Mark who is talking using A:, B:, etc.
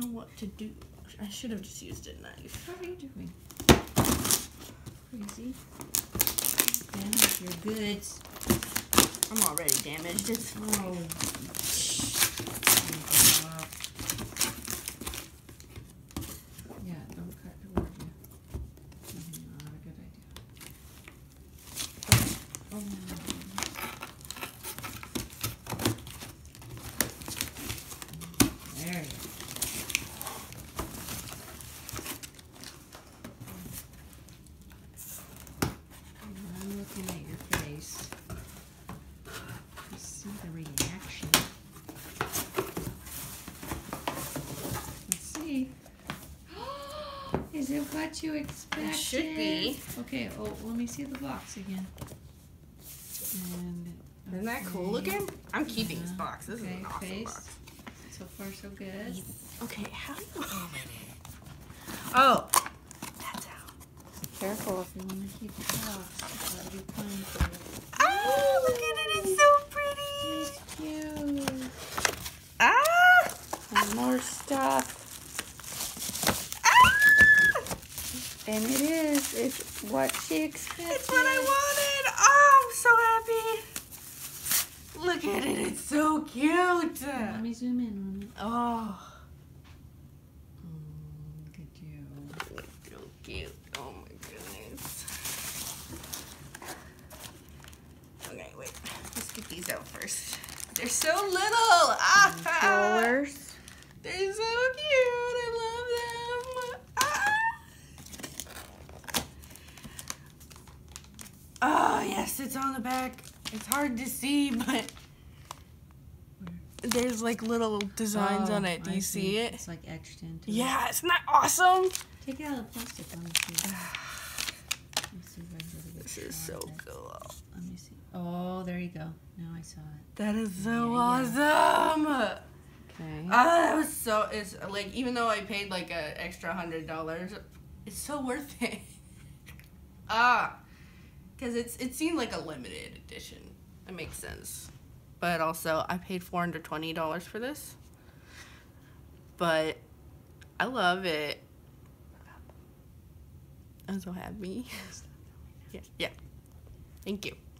A: know what to do. I should have just used a knife.
B: What are you doing? Crazy. Damage your goods.
A: I'm already damaged. It's
B: Oh. Yeah, don't cut toward you. Not a good idea. Oh. There you go. I'm looking at your face. You see the reaction. Let's see. Is it what you expected?
A: It should be.
B: Okay, oh, let me see the box again. And
A: Isn't that cool looking? I'm keeping this box. This is
B: okay,
A: an awesome
B: face.
A: box.
B: So far, so good.
A: Okay, how do you... Oh, that's how.
B: Careful if you want to keep the box. It's gotta be kind for you.
A: Oh, look at it. It's so pretty.
B: It's cute.
A: Ah!
B: And more stuff.
A: Ah!
B: And it is. It's what she expected.
A: It's what I wanted. Oh, I'm so happy. Look at it. It's so cute.
B: Let me zoom in on it.
A: Oh.
B: Look at you.
A: It's so cute. Oh my goodness. Okay, wait. Let's get these out first. They're so little. Ah!
B: Controllers.
A: They're so cute. I love them. Ah! Oh, yes, it's on the back. It's hard to see, but there's like little designs on it. Do you see it?
B: It's like etched into it.
A: Yeah, isn't that awesome?
B: Take it out of the plastic. Let me see. Let me see if I can get a good
A: This is
B: shot
A: so
B: of it.
A: cool.
B: Let me see. Oh, there you go. Now I saw it.
A: That is so
B: Yeah,
A: awesome.
B: Okay.
A: That was so, it's like, even though I paid like an extra $100, it's so worth it. Because it seemed like a limited edition. It makes sense. But also, I paid $420 for this. But I love it. I'm so happy. Yeah. Thank you.